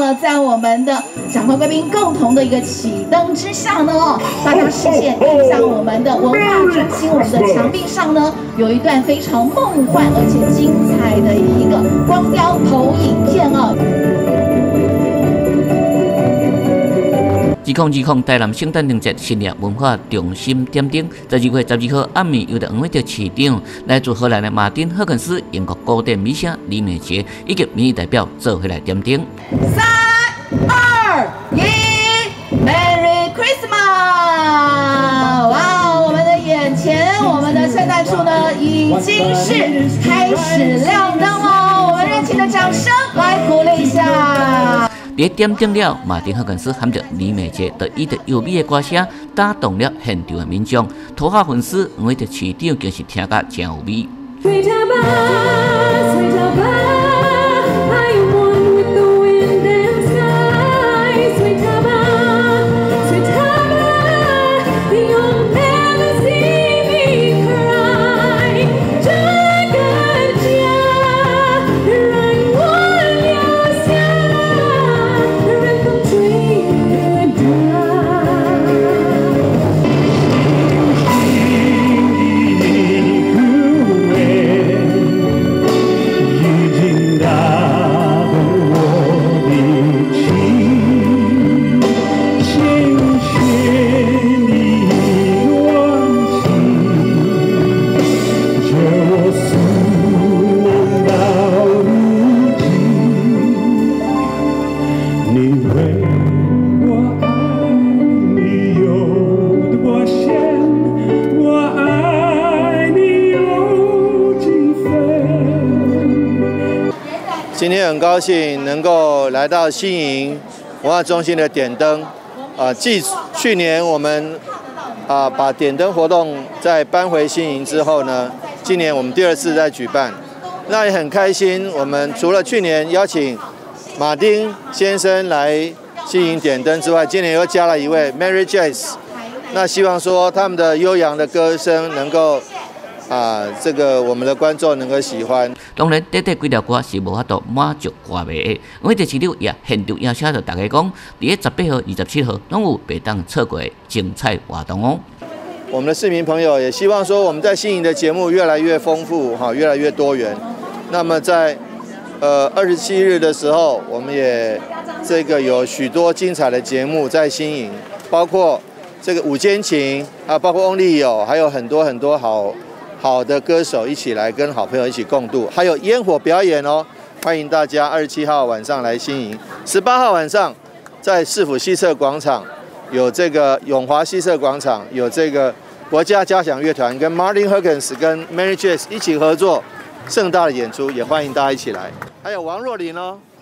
呢，在我们的长官贵宾共同的一个启灯之下呢，大家视线映向我们的文化中心，我们的墙壁上呢，有一段非常梦幻而且精彩的一个光雕投影片哦。 2020台南圣诞灯节新业文化中心点灯，12月12号暗暝由着黄伟德市长来自荷兰的马丁·赫肯斯、英国古典美声李美杰以及民意代表做回来点灯。 3、2、1 ，Merry Christmas！ 哇，我们的眼前，我们的圣诞树呢，已经是开始亮灯哦。我们热情的掌声来鼓励一下。 伫点灯了，马丁·赫肯斯含着李美杰，就以着优美的歌声打动了现场的民众。土下粉丝，黄伟德市长更是听甲真有味。 今天很高兴能够来到新营文化中心的点灯，继去年我们把点灯活动再搬回新营之后呢，今年我们第2次在举办，那也很开心。我们除了去年邀请马丁先生来新营点灯之外，今年又加了一位 Mary Jazz， 那希望说他们的悠扬的歌声能够。 这个我们的观众能够喜欢。 当然，短几条歌是无法度满足歌迷的。我们市长也现场邀请着大家讲，伫18号、27号拢有袂当错过的精彩活动哦。 我们的市民朋友也希望说，我们在新营的节目越来越丰富，越来越多元。那么在27日的时候，我们也有许多精彩的节目在新营，包括这个午间情包括翁立友，还有很多很多好的歌手一起来跟好朋友一起共度，还有烟火表演哦，欢迎大家27号晚上来新营，18号晚上在市府西侧广场有这个永华西侧广场有这个国家交响乐团跟 Martin Hurkens 跟 Mary Jazz 一起合作盛大的演出，也欢迎大家一起来，还有王若琳哦。